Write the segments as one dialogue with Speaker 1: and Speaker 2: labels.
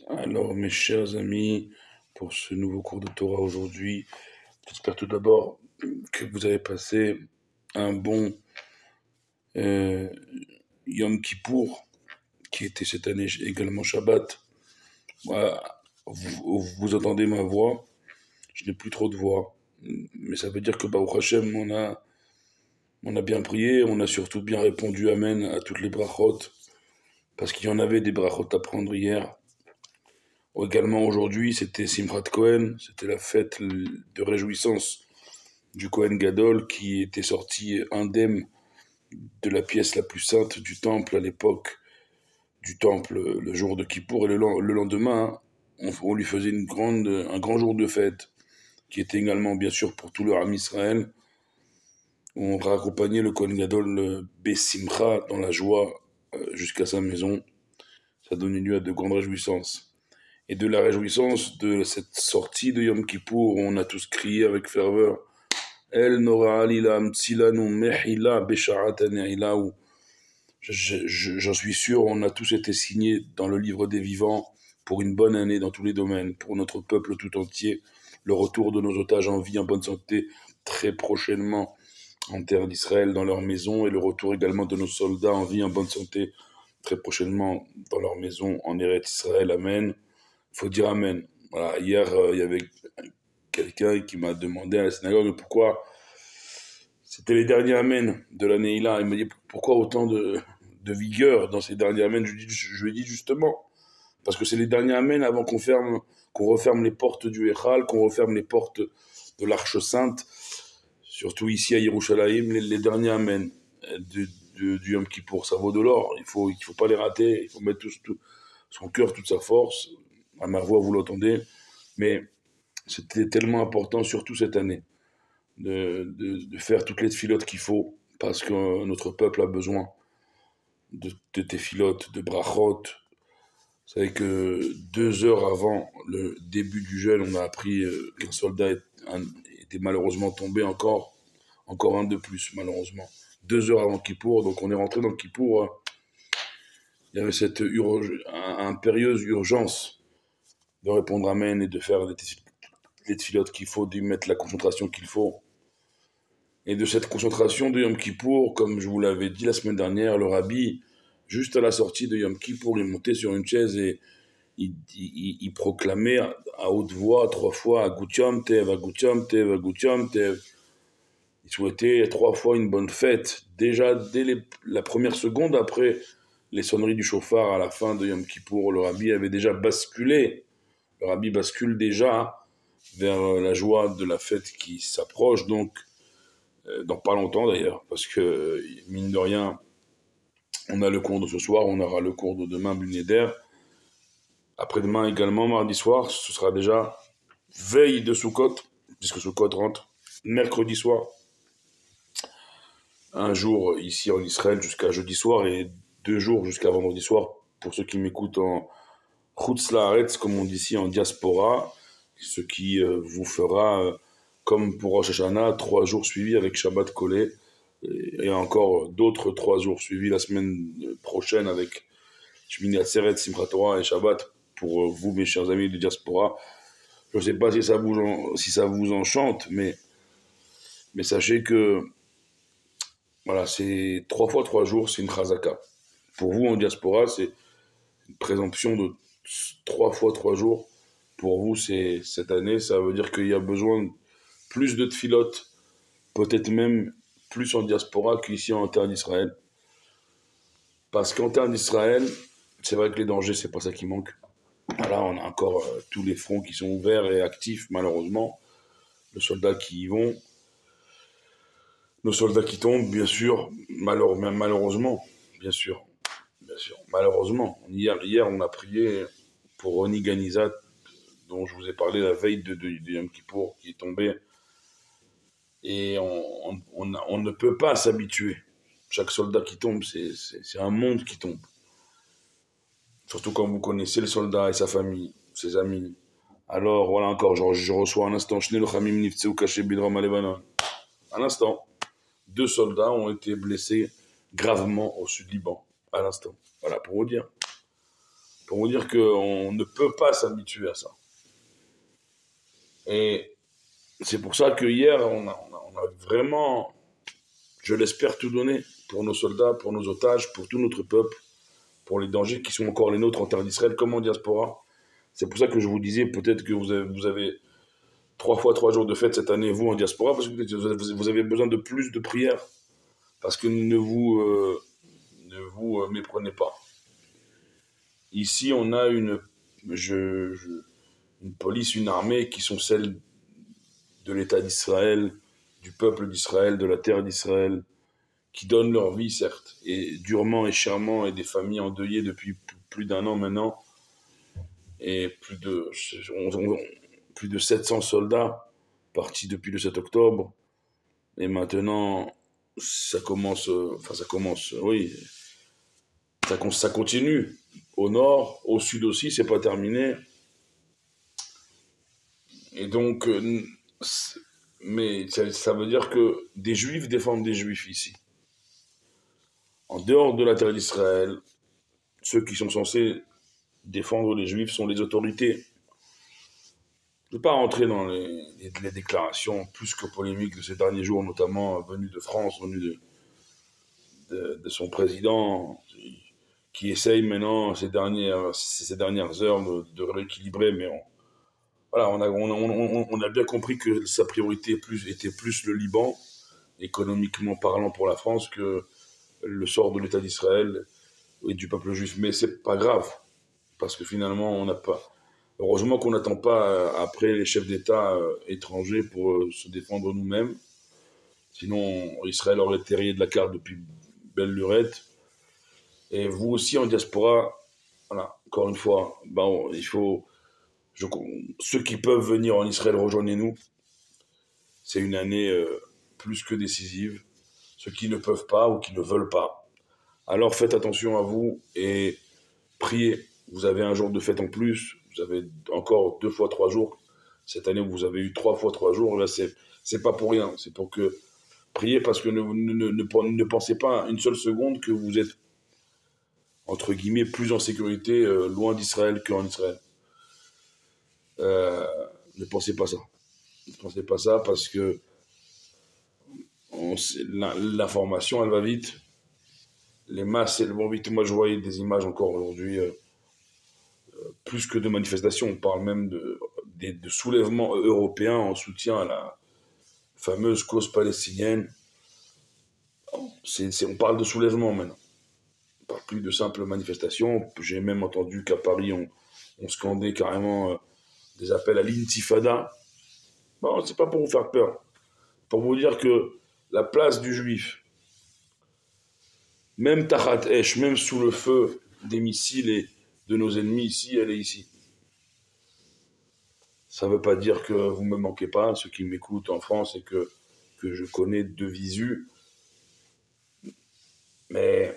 Speaker 1: Alors, mes chers amis, pour ce nouveau cours de Torah aujourd'hui, j'espère tout d'abord que vous avez passé un bon euh, Yom Kippour, qui était cette année également Shabbat. Voilà, vous entendez ma voix, je n'ai plus trop de voix, mais ça veut dire que Baruch Hashem, on a bien prié, on a surtout bien répondu Amen à toutes les brachot, parce qu'il y en avait des brachot à prendre hier. Également aujourd'hui, c'était Simchat Cohen, c'était la fête de réjouissance du Cohen Gadol qui était sorti indemne de la pièce la plus sainte du temple à l'époque du temple le jour de Kippour et le lendemain, on lui faisait un grand jour de fête qui était également bien sûr pour tout le Ham Israël. On raccompagnait le Cohen Gadol Bessimcha dans la joie jusqu'à sa maison. Ça donnait lieu à de grandes réjouissances. Et de la réjouissance de cette sortie de Yom Kippour, on a tous crié avec ferveur El Nora Alila Mtsilanu Mehila Besharat Neila. J'en suis sûr, on a tous été signés dans le livre des vivants pour une bonne année dans tous les domaines, pour notre peuple tout entier, le retour de nos otages en vie, en bonne santé, très prochainement en terre d'Israël, dans leur maison, et le retour également de nos soldats en vie, en bonne santé, très prochainement dans leur maison, en Eretz Israël. Amen. Il faut dire Amen. Voilà, hier, il y avait quelqu'un qui m'a demandé à la synagogue pourquoi c'était les derniers Amen de l'année là. Il m'a dit pourquoi autant de vigueur dans ces derniers Amen. Je lui ai dit justement, parce que c'est les derniers Amen avant qu'on referme les portes du Echal, qu'on referme les portes de l'Arche Sainte, surtout ici à Yerushalayim, les derniers Amen du Yom Kippour. Ça vaut de l'or, il faut pas les rater, il faut mettre tout son cœur, toute sa force. À ma voix, vous l'entendez, mais c'était tellement important, surtout cette année, de faire toutes les filotes qu'il faut, parce que notre peuple a besoin de tes filotes, de brachot. Vous savez que 2 heures avant le début du jeûne, on a appris qu'un soldat était malheureusement tombé encore un de plus, malheureusement. 2 heures avant Kippour, donc on est rentré dans Kippour. Il y avait cette impérieuse urgence de répondre Amen et de faire les filotes qu'il faut, d'y mettre la concentration qu'il faut. Et de cette concentration de Yom Kippour, comme je vous l'avais dit la semaine dernière, le rabbi, juste à la sortie de Yom Kippour, il montait sur une chaise et il proclamait à haute voix 3 fois Agutiam Tev, Agutiam Tev, Agutiam Tev. Il souhaitait 3 fois une bonne fête. Déjà, dès la première seconde après les sonneries du chauffard à la fin de Yom Kippour, le rabbi avait déjà basculé. Le rabbi bascule déjà vers la joie de la fête qui s'approche, donc dans pas longtemps d'ailleurs, parce que mine de rien, on a le cours de ce soir, on aura le cours de demain, Blunéder. Après-demain également, mardi soir, ce sera déjà veille de Sukkot, puisque Sukkot rentre mercredi soir. Un jour ici en Israël jusqu'à jeudi soir et 2 jours jusqu'à vendredi soir pour ceux qui m'écoutent en Chutz Laaretz, comme on dit ici en diaspora, ce qui vous fera, comme pour Rosh Hashanah, 3 jours suivis avec Shabbat collé, et encore d'autres 3 jours suivis la semaine prochaine avec Shmini Atzeret, Simchat Torah et Shabbat pour vous, mes chers amis de diaspora. Je ne sais pas si ça vous enchante, mais sachez que voilà, c'est 3 fois 3 jours, c'est une chazaka. Pour vous en diaspora, c'est une présomption de 3 fois 3 jours. Pour vous, c'est cette année, ça veut dire qu'il y a besoin de plus de tfilotes, peut-être même plus en diaspora qu'ici en terre d'Israël. Parce qu'en terre d'Israël, c'est vrai que les dangers, c'est pas ça qui manque. Voilà, on a encore tous les fronts qui sont ouverts et actifs, malheureusement. Les soldats qui y vont, nos soldats qui tombent, bien sûr, malheureusement, bien sûr, bien sûr, malheureusement. Hier, on a prié pour Roni Ganizat, dont je vous ai parlé la veille de Yom Kippour, qui est tombé. Et on ne peut pas s'habituer. Chaque soldat qui tombe, c'est un monde qui tombe. Surtout quand vous connaissez le soldat et sa famille, ses amis. Alors, voilà encore, je reçois un instant, un instant. 2 soldats ont été blessés gravement au sud Liban, à l'instant. Voilà, pour vous dire. pour vous dire qu'on ne peut pas s'habituer à ça. Et c'est pour ça que hier, on a vraiment, je l'espère, tout donné pour nos soldats, pour nos otages, pour tout notre peuple, pour les dangers qui sont encore les nôtres en terre d'Israël, comme en diaspora. C'est pour ça que je vous disais, peut-être que vous avez 3 fois 3 jours de fête cette année, vous, en diaspora, parce que vous avez besoin de plus de prières. Parce que ne vous méprenez pas. Ici, on a une police, une armée qui sont celles de l'État d'Israël, du peuple d'Israël, de la terre d'Israël, qui donnent leur vie, certes, et durement et chèrement, et des familles endeuillées depuis plus d'un an maintenant, et plus de 700 soldats partis depuis le 7 octobre. Et maintenant, oui, ça continue. Au nord, au sud aussi, c'est pas terminé. Et donc, mais ça veut dire que des juifs défendent des juifs ici. En dehors de la terre d'Israël, ceux qui sont censés défendre les juifs sont les autorités. Je ne vais pas rentrer dans les déclarations plus que polémiques de ces derniers jours, notamment venues de France, venues de son président, qui essaye maintenant ces dernières heures de rééquilibrer, mais voilà, on a bien compris que sa priorité était plus le Liban, économiquement parlant pour la France, que le sort de l'État d'Israël et du peuple juif. Mais c'est pas grave, parce que finalement, on n'a pas. Heureusement qu'on n'attend pas après les chefs d'État étrangers pour se défendre nous-mêmes. Sinon, Israël aurait été rayé de la carte depuis belle lurette. Et vous aussi en diaspora, voilà, encore une fois, il faut. Ceux qui peuvent venir en Israël, rejoignez-nous. C'est une année plus que décisive. Ceux qui ne peuvent pas ou qui ne veulent pas, alors faites attention à vous et priez. Vous avez un jour de fête en plus, vous avez encore 2 fois 3 jours. Cette année, vous avez eu 3 fois 3 jours. Là, c'est pas pour rien. C'est pour que priez parce que ne pensez pas une seule seconde que vous êtes entre guillemets plus en sécurité loin d'Israël qu'en Israël. Ne pensez pas ça. Ne pensez pas ça parce que l'information, elle va vite. Les masses, elles vont vite. Moi, je voyais des images encore aujourd'hui, plus que de manifestations. On parle même de soulèvements européens en soutien à la fameuse cause palestinienne. On parle de soulèvement maintenant. On parle plus de simples manifestations. J'ai même entendu qu'à Paris, on scandait carrément des appels à l'intifada. Bon, c'est pas pour vous faire peur. Pour vous dire que la place du juif, même Tachat Esh, même sous le feu des missiles et de nos ennemis ici, elle est ici. Ça ne veut pas dire que vous ne me manquez pas, ceux qui m'écoutent en France et que je connais de visu. Mais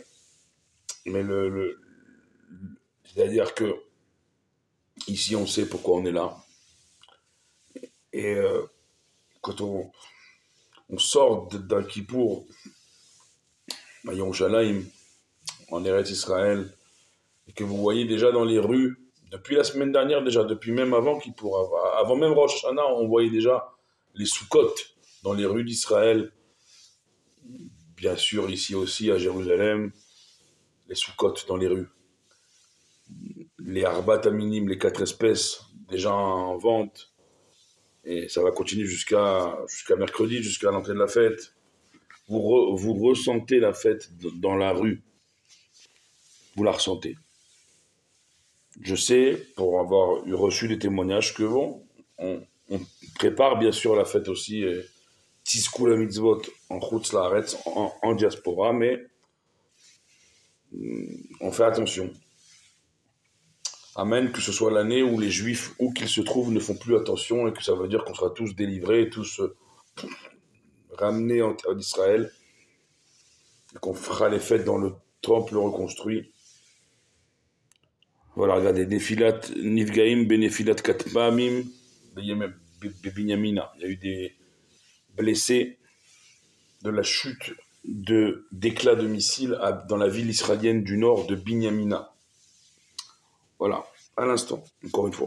Speaker 1: c'est-à-dire que ici, on sait pourquoi on est là. Et quand on sort d'un Kippour, à Yerushalayim, en Eretz Israël, et que vous voyez déjà dans les rues, depuis la semaine dernière déjà, depuis même avant Kippour, avant même Rosh Hashanah, on voyait déjà les soukotes dans les rues d'Israël. Bien sûr, ici aussi, à Jérusalem, les soukotes dans les rues. Les arbat aminim, les 4 espèces, déjà en vente. Et ça va continuer jusqu'à mercredi, jusqu'à l'entrée de la fête. Vous ressentez la fête dans la rue. Vous la ressentez. Je sais, pour avoir reçu des témoignages, que bon, on prépare bien sûr la fête aussi, Tizkou la mitzvot en Chutz Laaretz, en diaspora, mais on fait attention. Amen, que ce soit l'année où les Juifs, où qu'ils se trouvent, ne font plus attention et que ça veut dire qu'on sera tous délivrés, tous ramenés en terre d'Israël, et qu'on fera les fêtes dans le temple reconstruit. Voilà, regardez, Nefilat Nifgaim, Benefilat Katpamim, Bebinyamina. Il y a eu des blessés de la chute d'éclats de missiles dans la ville israélienne du nord de Binyamina. Voilà, à l'instant, encore une fois.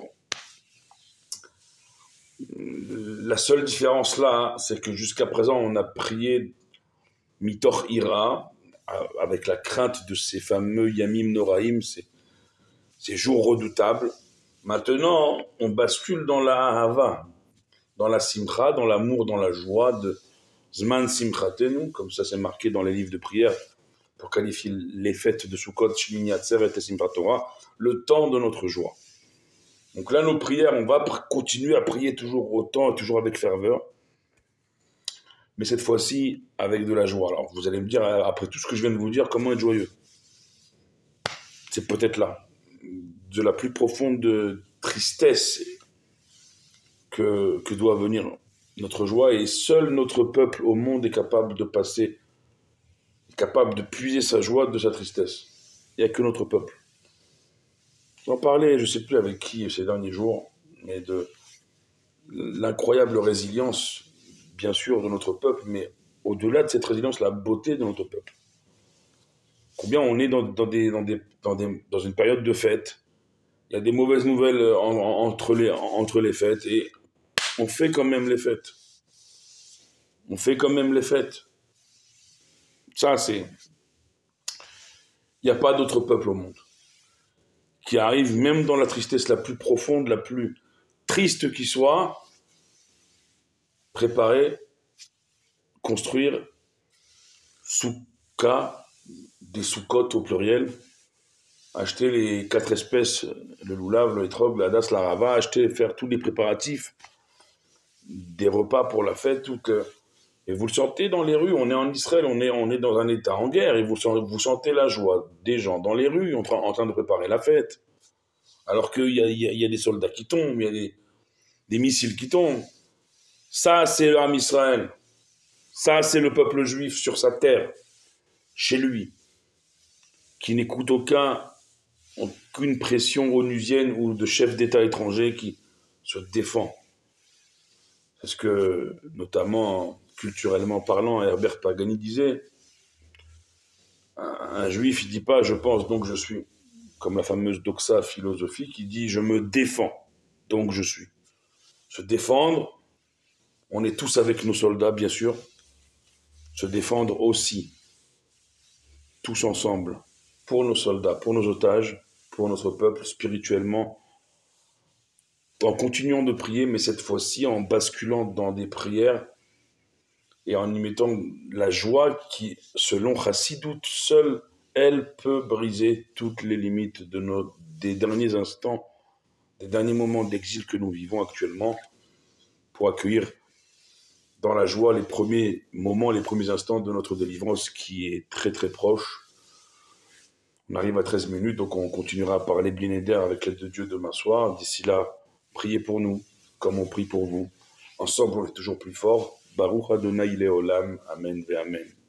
Speaker 1: La seule différence là, c'est que jusqu'à présent, on a prié Mitor Ira, avec la crainte de ces fameux Yamim Noraim, ces jours redoutables. Maintenant, on bascule dans la Ahava, dans la Simcha, dans l'amour, dans la joie de Zman Simchatenu, comme ça c'est marqué dans les livres de prière, pour qualifier les fêtes de Sukkot, Shmini Atzeret et Simchat Torah, le temps de notre joie. Donc là, nos prières, on va continuer à prier toujours autant, toujours avec ferveur, mais cette fois-ci avec de la joie. Alors vous allez me dire, après tout ce que je viens de vous dire, comment être joyeux? C'est peut-être là, de la plus profonde tristesse que doit venir notre joie, et seul notre peuple au monde est capable de passer, capable de puiser sa joie de sa tristesse. Il n'y a que notre peuple. J'en parlais, je ne sais plus avec qui ces derniers jours, mais de l'incroyable résilience, bien sûr, de notre peuple, mais au-delà de cette résilience, la beauté de notre peuple. Combien on est dans une période de fête, il y a des mauvaises nouvelles entre les fêtes, et on fait quand même les fêtes. On fait quand même les fêtes. Ça, c'est... Il n'y a pas d'autre peuple au monde qui arrive, même dans la tristesse la plus profonde, la plus triste qui soit, préparer, construire soukha, des soukottes au pluriel, acheter les 4 espèces, le loulav, le etrog, la das, la rava, acheter, faire tous les préparatifs, des repas pour la fête, et vous le sentez dans les rues, on est en Israël, on est dans un état en guerre, et vous sentez la joie des gens dans les rues en train de préparer la fête. Alors qu'il y a des soldats qui tombent, il y a des missiles qui tombent. Ça, c'est l'âme Israël. Ça, c'est le peuple juif sur sa terre, chez lui, qui n'écoute aucune pression onusienne ou de chef d'État étranger qui se défend. Parce que, notamment, culturellement parlant, Herbert Pagani disait, un juif, il dit pas « je pense, donc je suis », comme la fameuse doxa philosophique, il dit « je me défends, donc je suis ». Se défendre, on est tous avec nos soldats, bien sûr. Se défendre aussi, tous ensemble, pour nos soldats, pour nos otages, pour notre peuple, spirituellement, en continuant de prier, mais cette fois-ci en basculant dans des prières et en y mettant la joie qui, selon Chassidout, seule, elle peut briser toutes les limites des derniers instants, des derniers moments d'exil que nous vivons actuellement, pour accueillir dans la joie les premiers moments, les premiers instants de notre délivrance qui est très très proche. On arrive à 13 minutes, donc on continuera à parler Bli Neder avec l'aide de Dieu demain soir. D'ici là, priez pour nous, comme on prie pour vous. Ensemble, on est toujours plus fort. Baruch Adonai Leolam. Amen ve Amen.